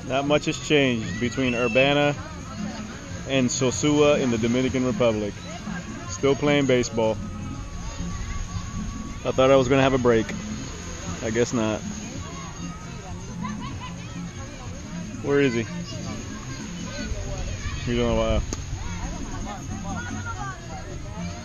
Not much has changed between Urbana and Sosua in the Dominican Republic. Still playing baseball. I thought I was gonna have a break. I guess not. Where is he? He's on the wire.